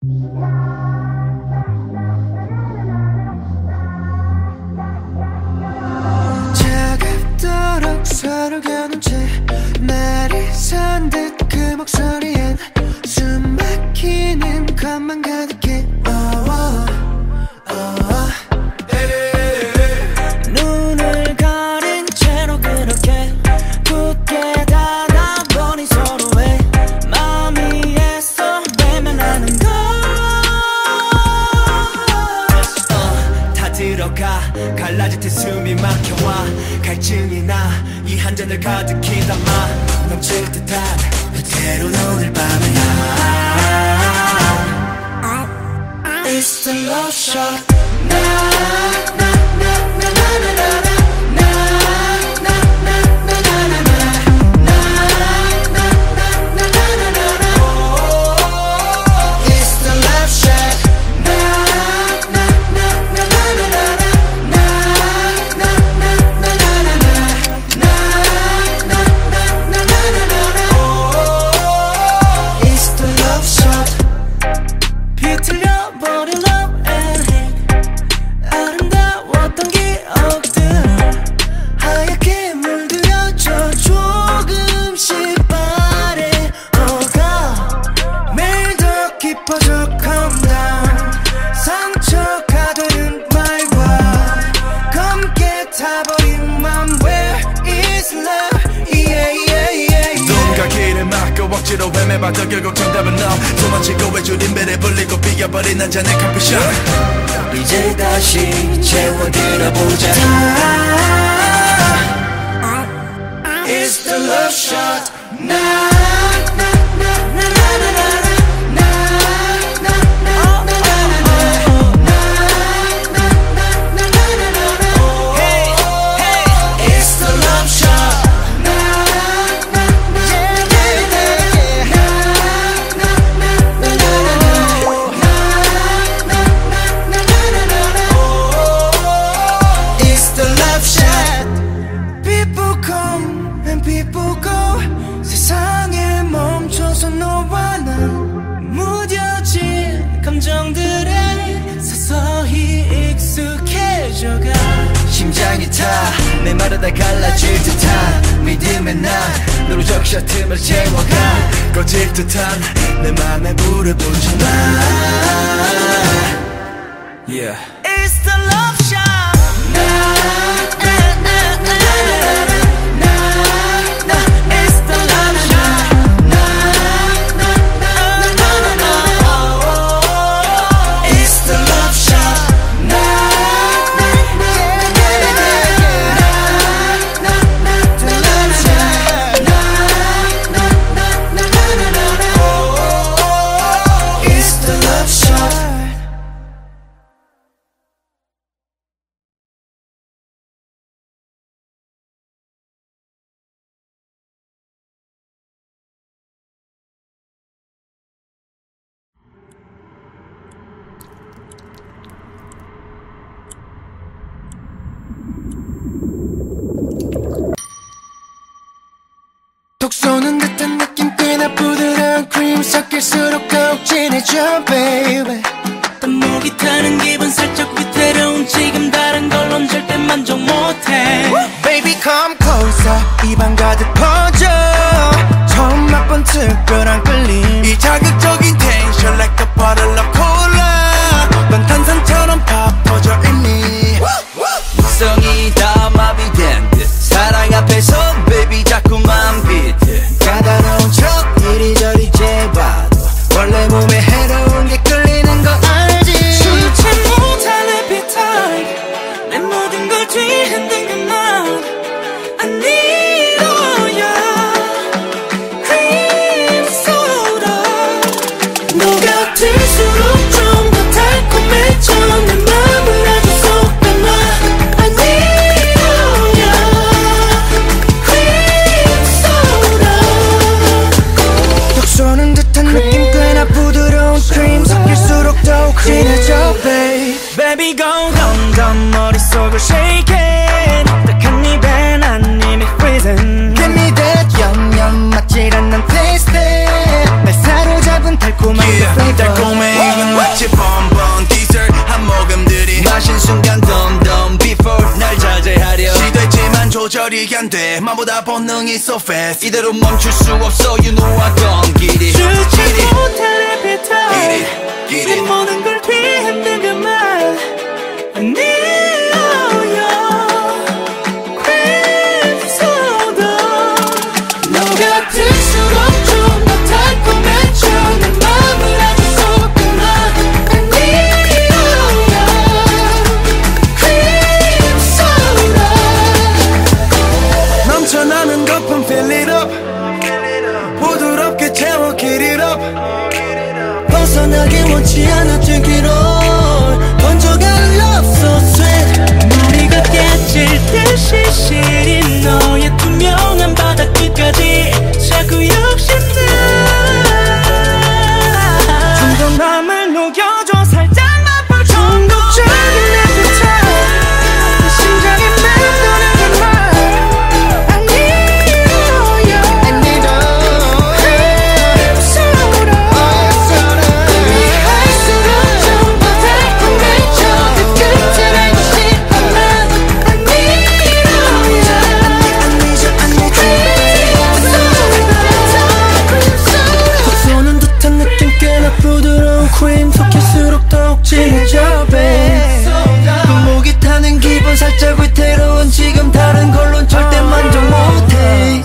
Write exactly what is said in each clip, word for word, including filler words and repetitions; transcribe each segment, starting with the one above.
차갑도록 서로 겨눈 채 말이 선 듯 그 목소리엔 숨 막히는 것만 가득해. oh, oh, oh. 눈을 가린 채로 그렇게 굳게 닫아버린 서로의 마음이 애써 외면하는 걸. 어, 다 들어가 갈라질 때 숨이 막혀와 갈증이 나 이 한 잔을 가득히 담아 넘칠 듯한 그대로 오늘 밤을 It's the love shot. 나, 나, 나, 나, 나, 나, 나, 나. 억지로 헤매봐도 결국 정답은 너. 도망치고 외줄인 배를 불리고 비겨버린 한 잔의 커피숍. 이제 다시 채워들어보자. It's the love shot. 나, 나, 나, 나, 나, 나, 나. 세상에 멈춰서 너와 나 무뎌진 감정들에 서서히 익숙해져가. 심장이 타 메마르다 갈라질 듯한 믿음의 날 너로 적셔 틈을 채워가. 꺼질 듯한 내 맘에 불을 붙여놔. Yeah. It's the love shot. 나 톡 쏘는 듯한 느낌 꽤나 부드러운 크림 섞일수록 더욱 진해져 baby. 또 목이 타는 기분 살짝 위태로운 지금 다른 걸론 절대 만족 못해. Baby come closer 입안 가득 퍼져 처음 맛본 특별한 끌림. 이 자극적인 텐션 like a bottle of cola. 넌 탄산처럼 팍 퍼져 이미. 성이 다 마비된 듯 사랑 앞에서 baby 자꾸만 비트. 까다로운 척 이리저리 재봐도 원래 몸에 해로운 게 끌리는 거 알지. 주체 못할 appetite 내 모든 걸 뒤흔든 그만 I need all your cream soda. 녹아들수록 좀 더 달콤해져 내 맘을 아주 속 빼놔. I need all your cream soda. 톡 쏘는 듯한 느낌 꽤나 부드러운 크림 섞일수록 더욱 진해져 babe. Baby go down down 머릿속을 shaking 딱한 입에 난 이미 freezing. Give me that yum yum 맞질 않는 taste 날 사로잡은 달콤한 yeah, 그 flavor. 달콤해 안 돼 마보다 본능이 so fast 이대로 멈출 수 없어 you know I don't get it 주체 못할 appetite Get it, get it 내 모든 걸 뒤흔든 그말 I need all your cream soda 너가 들수록 좀 더 달콤해져 내 맘을 아주 쏟구나 I need all your cream soda 넘쳐나는 거품 fill it up 부드럽게 채워 get it up 벗어나기 원치 않아 등기로 번져가는 love so sweet 머리가 깨질 듯이 시린 너의 투명한 바다 끝까지 자꾸 욕심나 좀 더 맘을 녹여줘 살짝만 볼 중독적인 appetite 내 심장이 맴도는 그 말 I need all your I need all cream soda 할수록 좀 더 달콤해져 그 끝을 알고 싶어 난 I need all your cream soda cream soda 쏘는 듯한 느낌 꽤나 부드러운 크림 섞일수록 더욱 진해져 babe 목이 타는 기분 살짝 위태로운 지금 다른 걸론 절대 만족 못해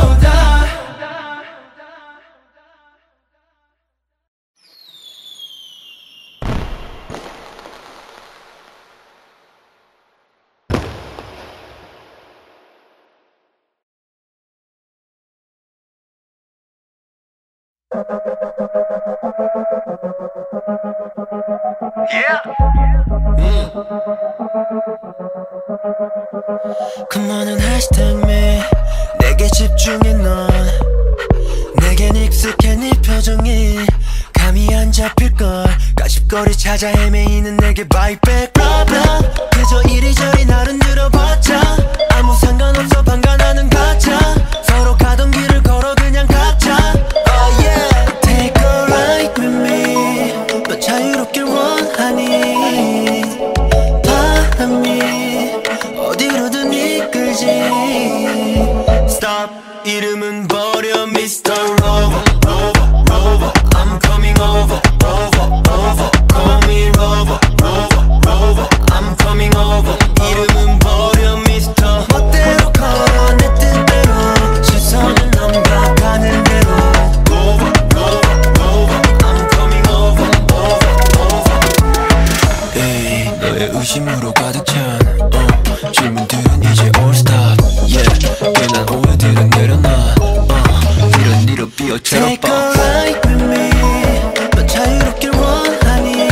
그만은 hashtag me 내게 집중해 넌 내겐 익숙해 네 표정이 감이 안 잡힐걸 까십거리 찾아 헤매이는 내게 bite back problem 그저 이리저리 나를 늘어봤자 아무 상관없어 방관하는 가짜 서로 가던 길을 걸어 그냥 각자 oh yeah take a ride with me 너 자유롭길 원하니 바람이 어디로든 이끌지 Stop 이름은 버려 미스터 Rover Rover Rover I'm coming over over over Call me Rover Rover Rover I'm coming over 이름은 버려 미스터 멋대로 걸어 내 뜻대로 시선은 넘겨가는 대로 Rover Rover Rover I'm coming over over over 에이 너의 의심으로 가득 찬 어, 질문들은 이제 all stop yeah 괜한 오해들은 내려놔 uh, 이런 일로 삐어처럼 Take a ride with me 너 자유롭길 원하니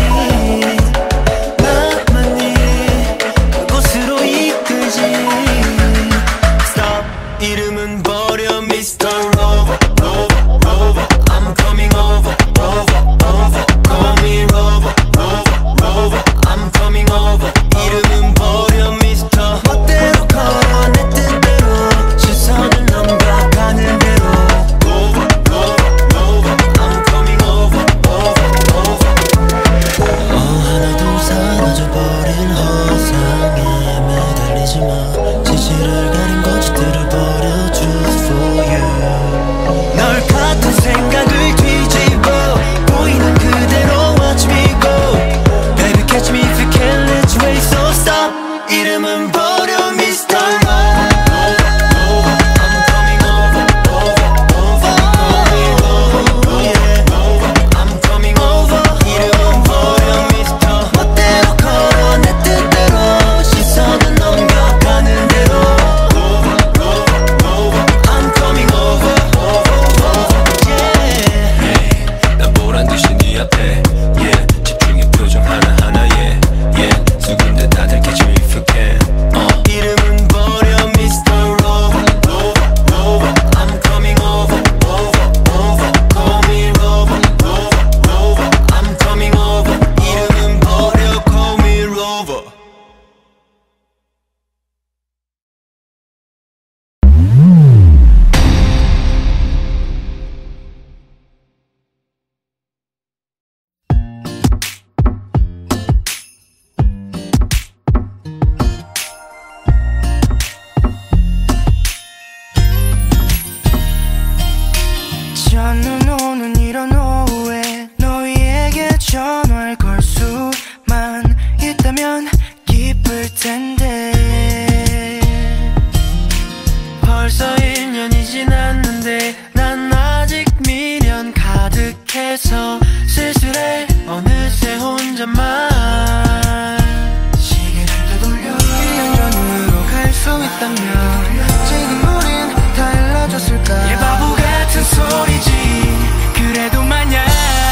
나만이 그곳으로 이끌지 Stop 이름은 버려 미스터 Rover Rover Rover I'm coming over over over Call me Rover Rover Rover I'm coming over 이름은 버려 미스터 멋대로 걸어 내 뜻대로 시선을 넘겨가는 대로 Rover Rover Rover I'm coming over 전화를 걸 수만 있다면 기쁠 텐데 벌써 일 년이 지났는데 난 아직 미련 가득해서 쓸쓸해 어느새 혼자만 시계를 되돌려 일 년 전으로 갈 수 있다면 지금 우린 달라졌을까. 얘 바보 같은 소리지. 그래도 만약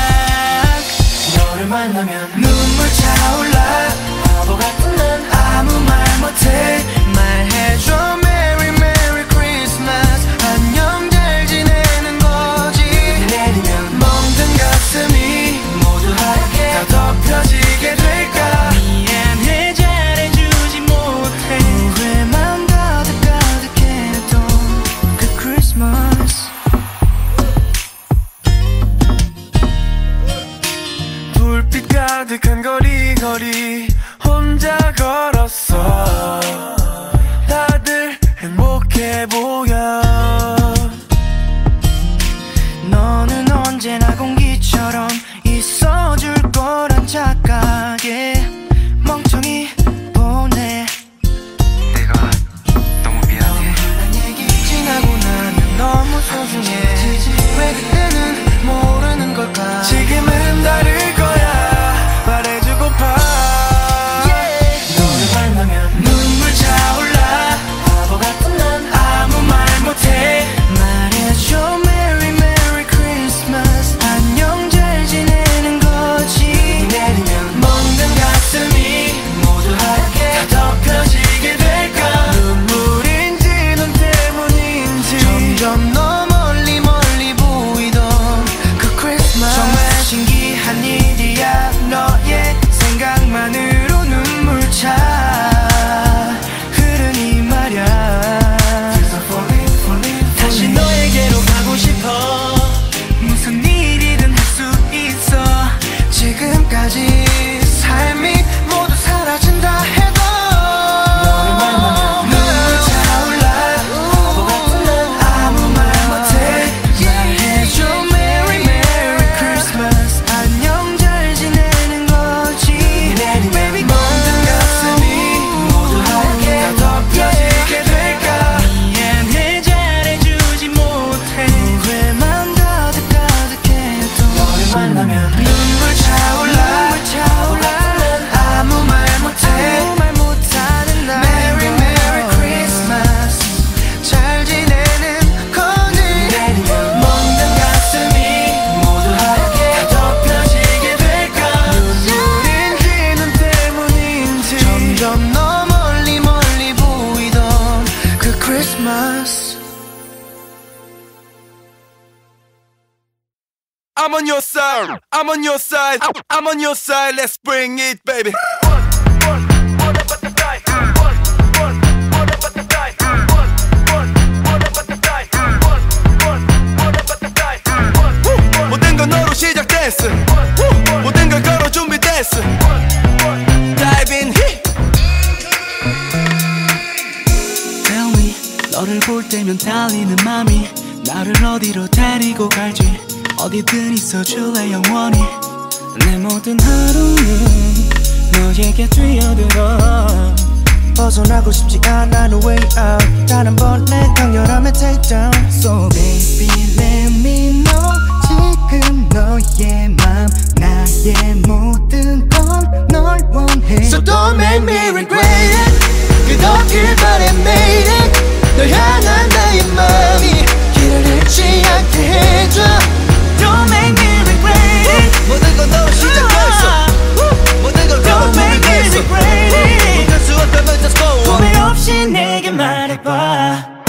너를 만나면 눈물 차올라. 바보 같은 난 아무 말 못해. 말해줘 Merry Merry Christmas. 안녕 잘 지내는 거지. 내리면 멍든 가슴이 모두 하얗게 다 덮여지게 될까. 미안해 잘해주지 못해. 후회만 가득 가득했던 그 크리스마스. 불빛 가득한 거리 거리 혼자 걸었어. 다들 행복해 보여. 너는 언제나 공기처럼 있어줄 거란 착각에 멍청이 보내. 내가 너무 미안해. 난 얘기 지나고 나면 너무 소중해. 왜 그때는 모르는 걸까. 지금은 다를 거야. 말해주고파. 너를 만나면 눈물 차올라. 바보 같은 난 아무 말 못해. 말해줘 Merry Merry Christmas. 안녕 잘 지내는 거지. 내리면 멍든 가슴이 모두 하얗게 다 덮여지게 될까. 눈물인지 눈 때문인지 점점 너 멀리 멀리 보이던 그 크리스마스. 정말 신기한 일이야. 너의 생각만으로 눈물 차 흐르니 말야. 다시 너에게로 가고 싶어. 무슨 일이든 할 수 있어. 지금까지 삶이 모두 사라진다 해도 너를 만나면 눈물 차올라. 바보 같은 난 아무 말 못해. 말해줘 Merry Merry Christmas. 안녕 잘 지내는 거지. Baby 멍든 가슴이 모두 하얗게 다 덮여지게 될까. 미안해 잘해주지 못해. 후회만 가득 가득해도 너를 만나면 눈물 차올라. 바보 같은 난 아무 말 못해. 못하는 날 Merry Merry Christmas. 잘 지내는 거니. 멍든 가슴이 모두 하얗게 다 덮여지게 될까. 눈물인지 눈 때문인지 점점 너 멀리 멀리 보이던 그 크리스마스. I'm on your side, I'm on your side, I'm on your side, let's bring it baby. 모든 건 너로 시작됐어. 모든 걸 걸어 준비됐어. Dive in. Tell me 너를 볼 때면 달리는 맘이 나를 어디로 데리고 갈지. 어디든 있어줄래 영원히. 내 모든 하루는 너에게 뛰어들어. 벗어나고 싶지 않아 no way out. 단 한 번 내 강렬함에 take down. So baby let me know. 지금 너의 맘 나의 모든 건 널 원해. So don't make me regret it. 끝없길 바래 made it. 널 향한 나의 맘이 길을 잃지 않게 해줘. Don't make me regret it. 모든 건 너로 시작됐어. 모든 걸 걸어 Don't make me 준비됐어. regret it. 못할 수 없다면 just go on. 후회 없이 내게 말해봐.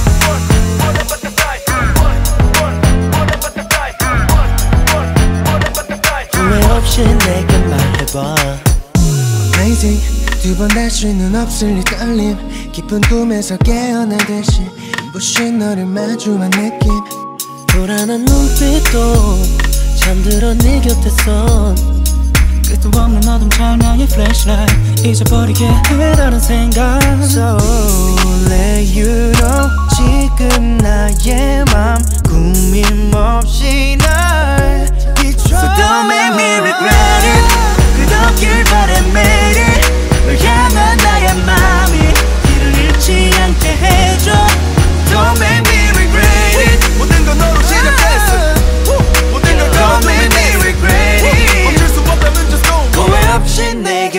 후회 없이 내게 말해봐. Amazing. 두 번 할 수는 없을 이 떨림. 깊은 꿈에서 깨어나듯이 눈부신 너를 마주한 느낌. 불안한 눈빛도 잠들어 네 곁에선 끝도 없는 어둠 찰나의 flashlight 잊어버리게 해라는 생각. So let you know 지금 나의 맘 꾸밈 없이 날 비춰. So don't make me regret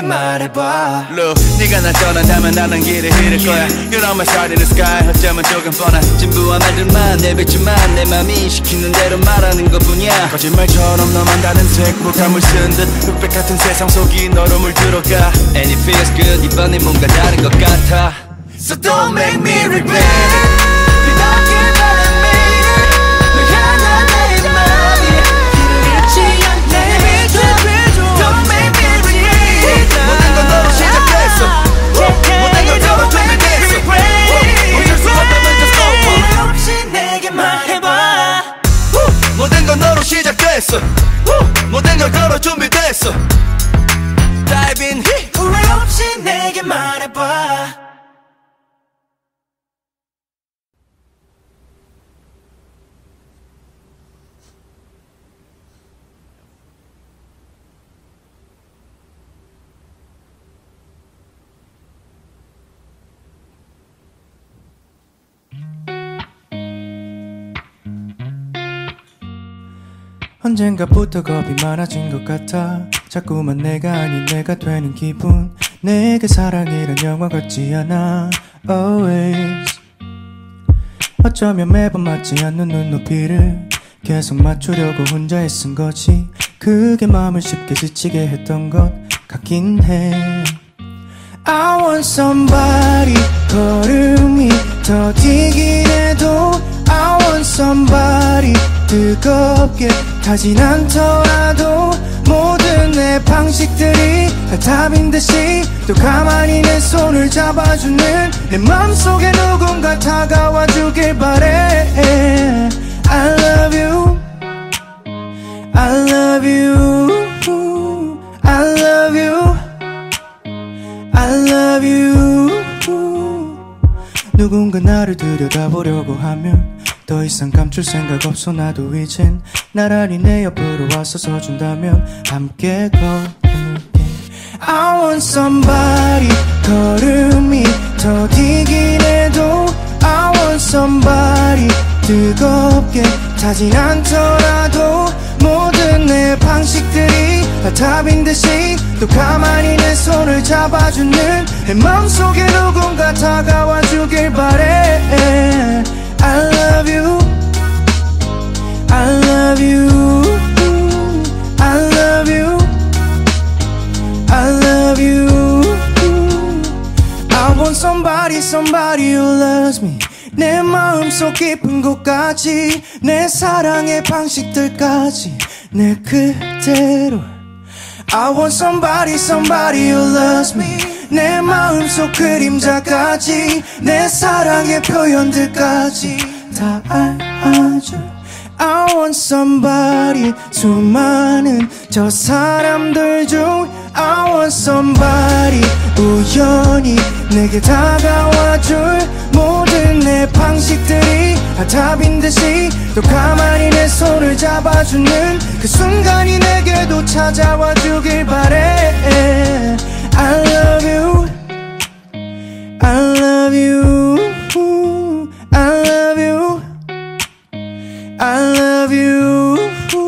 말해봐. Look, 네가 날 떠난다면 나는 길을 잃을 거야. You're on my side in the sky. 어쩌면 조금 뻔한 진부한 말들만 내뱉지만 내 맘이 시키는 대로 말하는 것뿐이야. 거짓말처럼 너만 다른 색 물감을 쓴 듯 흑백 같은 세상 속이 너로 물들어가. And it feels good. 이번엔 뭔가 다른 것 같아. So don't make me regret it. 시작됐어. 모든 걸 걸어 준비됐어. Dive in. 후회 없이 내게 말해봐. 언젠가부터 겁이 많아진 것 같아. 자꾸만 내가 아닌 내가 되는 기분. 내게 사랑이란 영화 같지 않아. Always 어쩌면 매번 맞지 않는 눈높이를 계속 맞추려고 혼자 애쓴 거지. 그게 마음을 쉽게 지치게 했던 것 같긴 해. I want somebody. 걸음이 더디긴 해도 I want somebody. 뜨겁게 타진 않더라도 모든 내 방식들이 다 답인 듯이 또 가만히 내 손을 잡아주는 내 맘속에 누군가 다가와 주길 바래. I love you, I love you, I love you, I love you. 누군가 나를 들여다보려고 하면 더 이상 감출 생각 없어. 나도 이젠 나란히 내 옆으로 와서 서준다면 함께 걸을게. I want somebody. 걸음이 더디긴 해도 I want somebody. 뜨겁게 타진 않더라도 모든 내 방식들이 다 답인 듯이 또 가만히 내 손을 잡아주는 내 맘속에 누군가 다가와 주길 바래. I love you, I love you, I love you, I love you. I want somebody, somebody who loves me. 내 마음속 깊은 곳까지 내 사랑의 방식들까지 내 그대로. I want somebody, somebody who loves me. 내 마음속 그림자까지 내 사랑의 표현들까지 다 알아줘. I want somebody. 수많은 저 사람들 중 I want somebody. 우연히 내게 다가와줄 모든 내 방식들이 다 답인 듯이 또 가만히 내 손을 잡아주는 그 순간이 내게도 찾아와 주길 바래. I love you, I love you, I love you, I love you.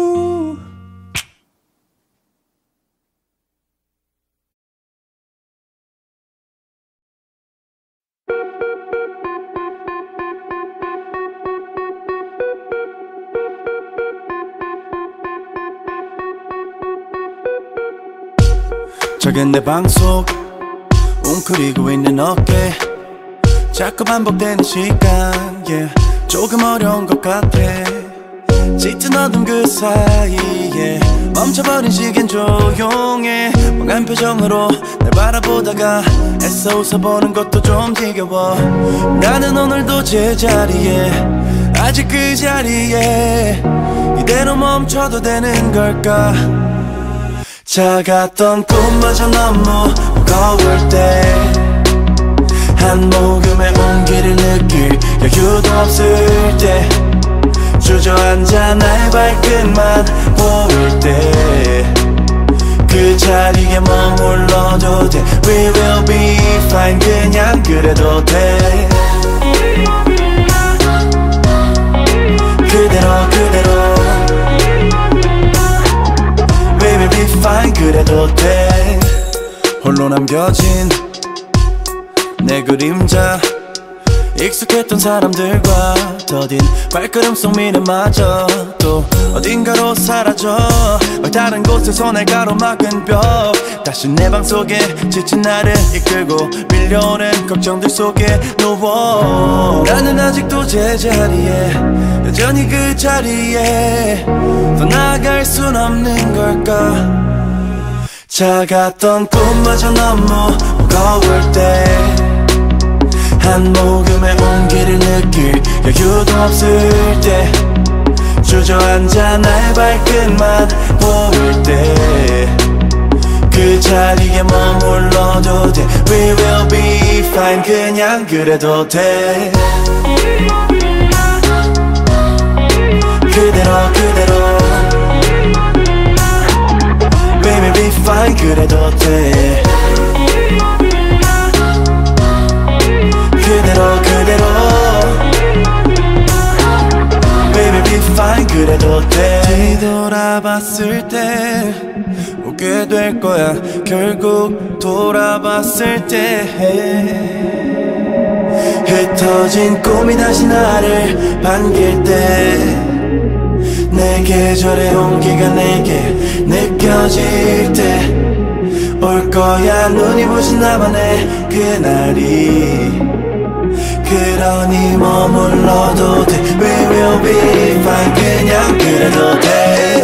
작은 내 방 속 웅크리고 있는 어깨 자꾸 반복되는 시간 yeah. 조금 어려운 것 같아. 짙은 어둠 그 사이에 멈춰버린 시간 조용해. 멍한 표정으로 날 바라보다가 애써 웃어보는 것도 좀 지겨워. 나는 오늘도 제자리에 아직 그 자리에 이대로 멈춰도 되는 걸까. 작았던 꿈마저 너무 무거울 때 한 모금의 온기를 느낄 여유도 없을 때 주저앉아 나의 발끝만 보일 때 그 자리에 머물러도 돼. We will be fine. 그냥 그래도 돼. 그대로 그대로 We will be fine. 그래도 돼. 홀로 남겨진 내 그림자 익숙했던 사람들과 더딘 발걸음 속 미래마저 또 어딘가로 사라져 다른 곳에서 날 가로막은 벽 다시 내 방 속에 지친 나를 이끌고 밀려오는 걱정들 속에 누워 나는 아직도 제자리에 여전히 그 자리에 더 나아갈 순 없는 걸까 작았던 꿈마저 너무 무거울 때 한 모금의 온기를 느낄 여유도 없을 때 주저앉아 나의 발끝만 보일 때 그 자리에 머물러도 돼 We will be fine 그냥 그래도 돼 그대로 그대로 We will be fine 그래도 돼 그대로 그대로 Baby be fine 그래도 돼 뒤돌아봤을 때 웃게 될 거야 결국 돌아봤을 때 흩어진 꿈이 다시 나를 반길 때 내 계절의 온기가 내게 느껴질 때 올 거야 눈이 부신 나만의 그날이 그러니 머물러도 돼 We will be fine 그냥 그래도 돼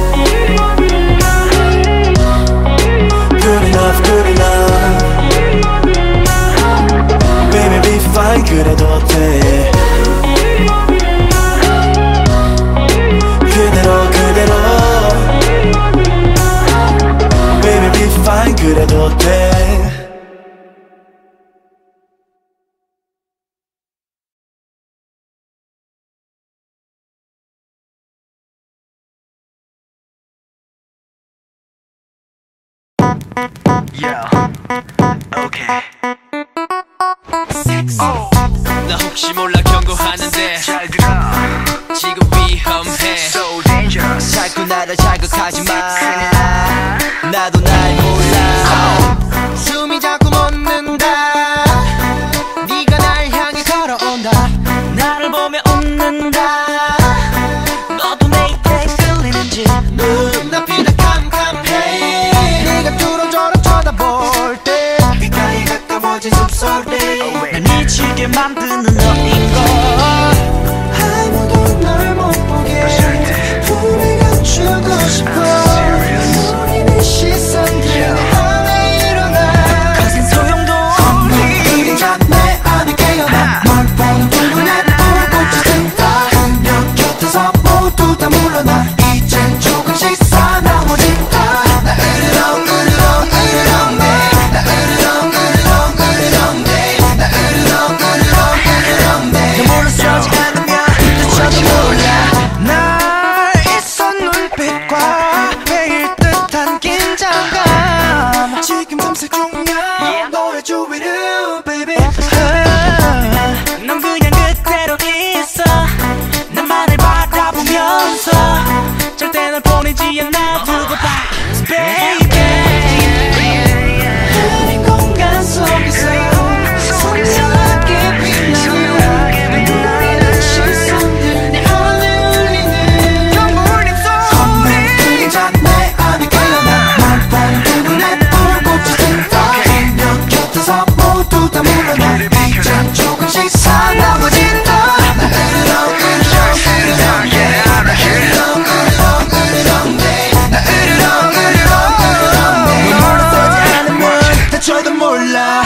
Good enough good enough Baby be fine 그래도 돼 그대로 그대로 Baby be fine 그래도 돼 Yeah, okay. Oh. 나 혹시 몰라 경고하는데 잘 들어 지금 위험해 So dangerous 자꾸 나를 자극하지 마 나도 날 몰라 oh. 숨이 자꾸 멎는다 네가 날 향해 걸어온다 나를 보며 웃는다 너도 내 입에 끌리는지 눈앞이 다 캄캄해 네가 뚫어져라 쳐다볼 때 귓가에 가까워진 숨소리 날 미치게 만드는 너인걸 아무도 널 못 보게 품에 감추고 싶어 우리는 시선들 내 안에 일어나 거센 소용도 없는 그림자 내 안에 깨어나 널 보는 눈에 불꽃이 든다 한여 곁에서 모두 다 물러나 이젠 조금씩 사나워진다 나 으르렁 으르렁 으르렁 내 나 으르렁 으르렁 으르렁 내나 으르렁 으르렁 으르렁 내 너 몰라서지 않으면 늦춰도 몰라 날 있어 눈빛과 매일 듯한 긴장감 지금 탐색 중이야 너의 주위를 baby 넌 그냥 그대로 있어 나만을 바라보면서 절대 널 보내지 않아 두고 봐 baby 이 공간 속에서 섬세하게 빛나는 눈부리는 시선들 내 안에 울리는 경물림 소리 그림자 내 안에 깨어나 널 보는 눈에 불꽃이 든다 한여 곁에서 모두 다 물러나 이젠 조금씩 사나워진다 나 으르렁 으르렁 으르렁 내 나 으르렁 으르렁 으르렁 내나 으르렁 으르렁 으르렁 내 멀어서지 않으면 대처도 몰라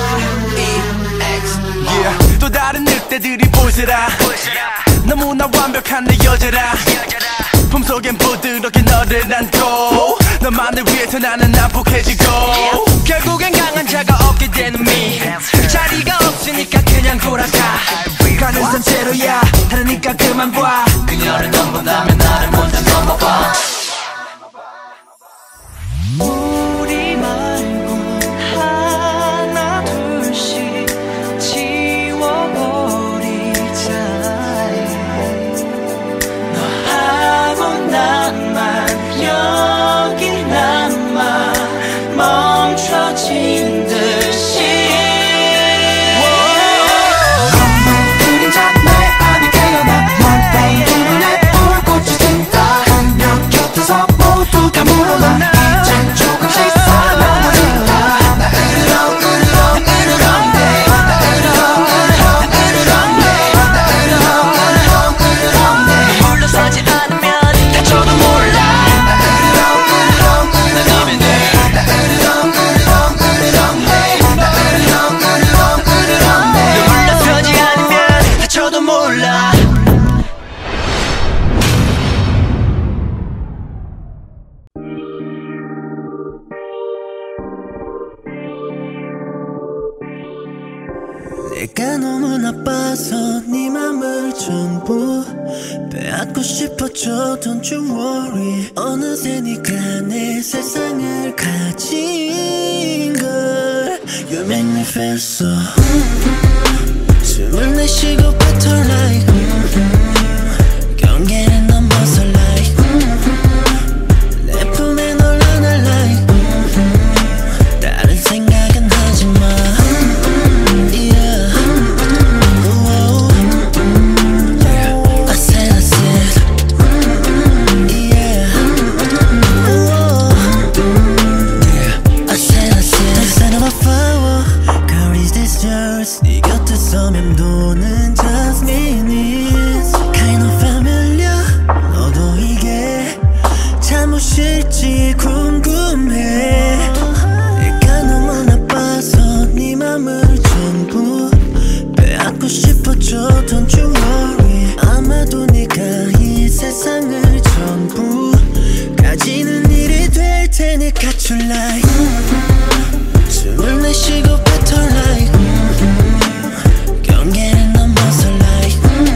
yeah. 또 다른 늑대들이 보이더라 너무나 완벽한 내 여자라 품속엔 부드럽게 너를 안고 너만을 위해서 나는 난폭해지고 결국엔 강한 자가 없게 되는 미 자리가 없으니까 그냥 돌아가 가는 산채로야 하려니까 그만 봐 그녀를 넘본다면 나를 먼저 넘어봐 우리 말고 하나 둘씩 지워버리자 너하고 난만 여기 남아 멈춰지 내가 너무 나빠서 네 맘을 전부 빼앗고 싶어져. Don't you worry. 어느새 네가 내 세상을 가진 걸. You make me feel so. 숨을 내쉬고 better like 경계를 넘어서 like 내 품에 널 안아 like 다른 생각은 하지마. Yeah. Whoa. I said I said Yeah. Whoa. I said I said The scent of a flower. Girl, is this yours? 네 곁에서 맴도는 jasmine's kind of familiar. 너도 이게 잠옷일지 궁금해. 내가 너무 나빠서 네 맘을 전부 빼앗고 싶어져. Don't you worry. 아마도 네가 이 세상을 전부 가지는 일이 될 테니까 tonight. 숨을 내쉬고 better like 경계를 넘어서 like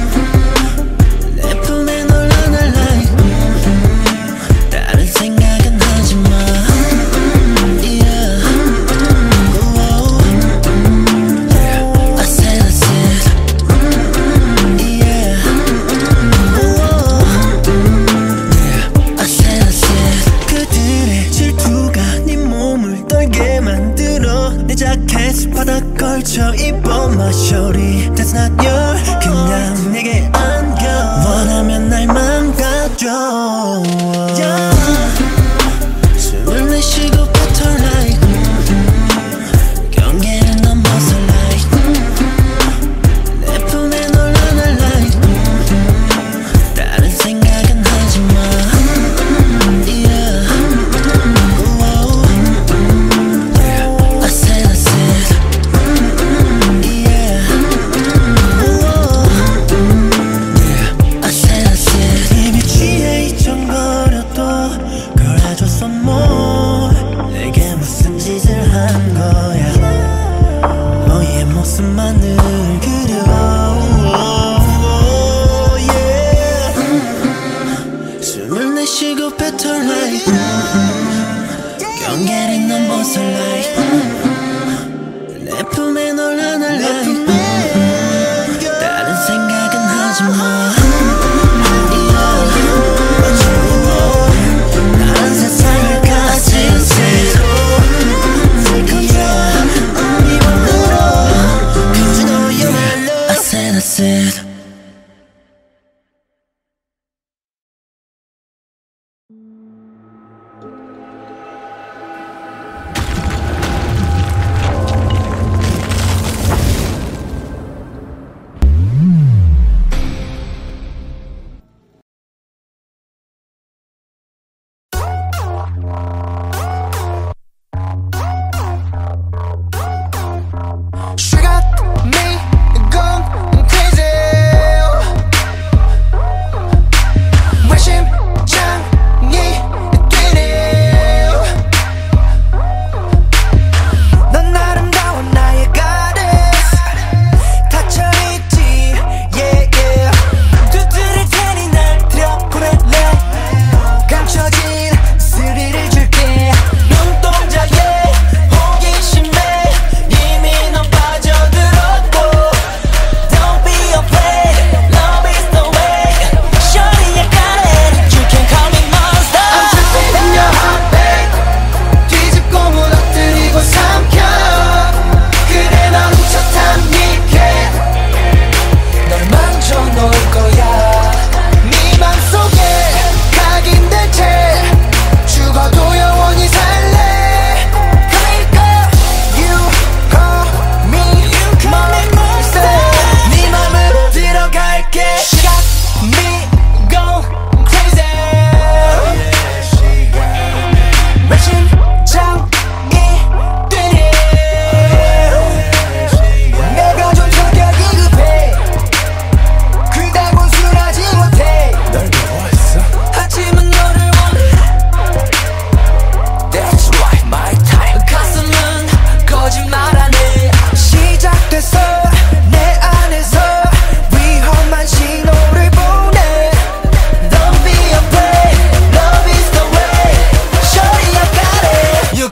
내 품에 널 안아 like 다른 생각은 하지마. Yeah. Whoa. I said I said Yeah. Whoa. I said I said 그들의 질투가 네 몸을 떨게 만들어. 내 자켓 바닥 걸쳐 입어 my shorty. That's not your. 그냥 내게 안겨. 원하면 날 망가져. Yeah. 숨을 내쉬고 better like 경계를 넘어서 like 내 품에 널 안아 like 다른 생각은 하지마. Yeah. Whoa. I said I said Yeah. Whoa. I said I said 이미 취해 잊혀버려도 그래줘서 뭐 내게 무슨 짓을 한 거야. 너의 모습만을 그려. Yeah. 숨을 내쉬고 better like 경계를 넘어서 like 내 품에 널 안아 like 다른 생각은 하지마. 다른 세상을 가진 채로 Cause you know you're my love. I said I said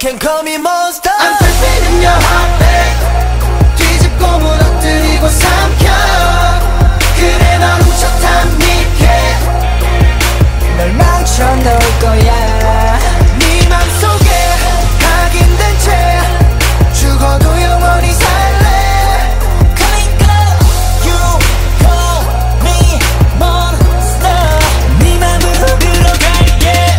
can call me monster. I'm creeping in your heartbeat. 뒤집고 무너뜨리고 삼켜. 그래 널 훔쳐 탐닉해. 널 망쳐놓을 거야. 네 맘속에 각인된 채 죽어도 영원히 살래. 그러니까 you call me monster. 네 맘으로 들어갈게.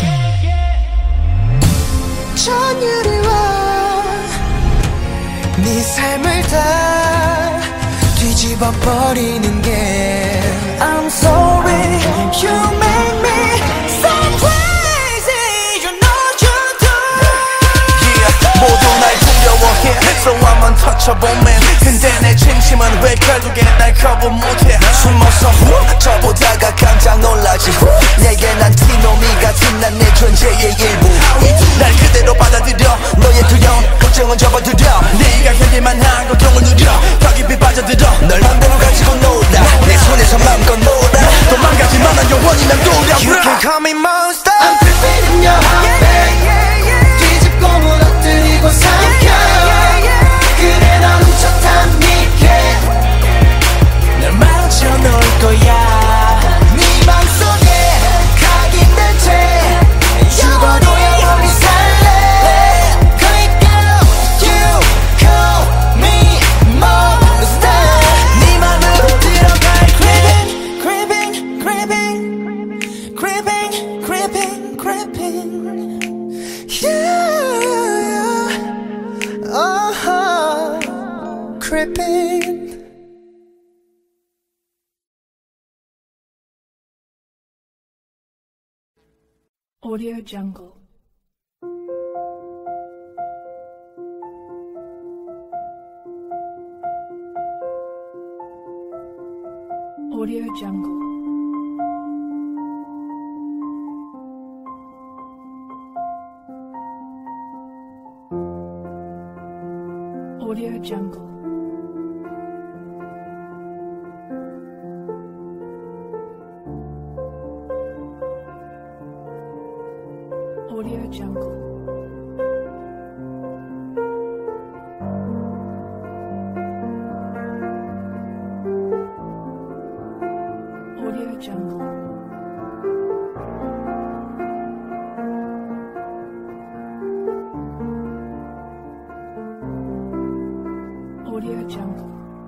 전율을 와 네 삶을 다 뒤집어 버리는 게 I'm sorry you make me so crazy. You know you do. Yeah, 모두 날 두려워해 So I'm untouchable man. 근데 내 진심은 왜 결국엔 날 거부 못해. 숨어서 후 저보다가 깜짝 놀라지 후 내게 난 티노미 같은 난 내 존재의 일부. 날 그대로 받아들여 너의 두려움 걱정은 접어들여. 네가 견딜만 한 고통을 누려 더 깊이 빠져들어. 널 맘대로 가지고 놀아 내 손에서 맘껏 놀아. 도망가지만 난 영원히 난 두려워. You can call me monster. I'm creeping in your heartbeat. 뒤집고 무너뜨리고 삼켜. 그래 널 훔쳐 탐닉해. 널 망쳐놓을 거야. 네 맘속에 각인된 채 죽어도 영원히 살래. 그러니까 you call me monster. 네 맘으로 들어갈 creeping creeping creeping creeping creeping creeping. Yeah, uh-huh. Creeping. Audio Jungle. Audio Jungle. Audio Jungle. Audio Jungle. Audio Jungle. Audio Jungle.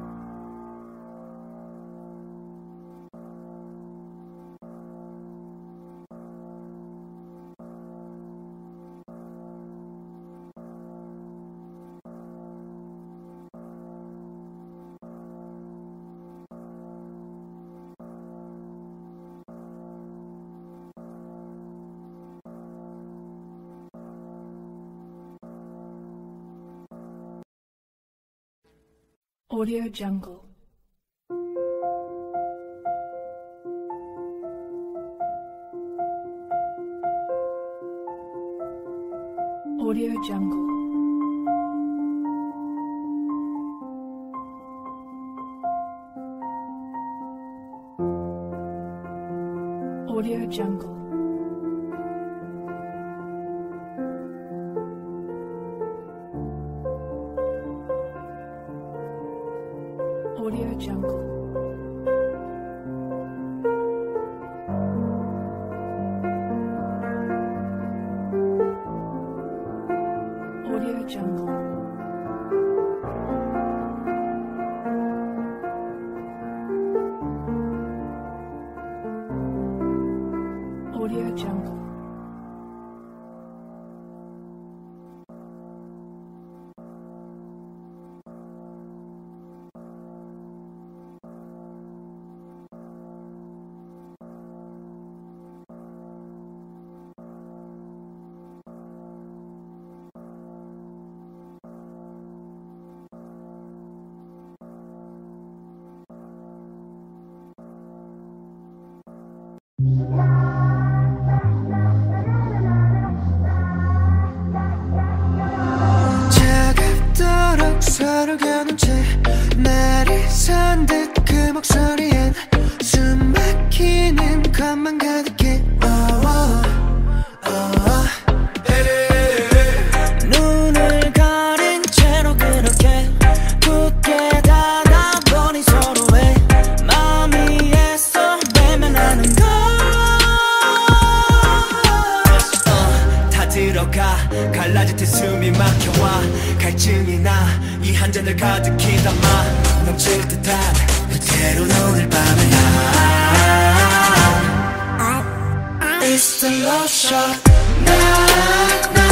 Audio Jungle. Audio Jungle. Audio Jungle. Audio Jungle. Audio Jungle. Audio Jungle. 막혀와 갈증이 나 이 한 잔을 가득히 담아 넘칠 듯한 그대로 오늘 밤에 It's the love shot. 나, 나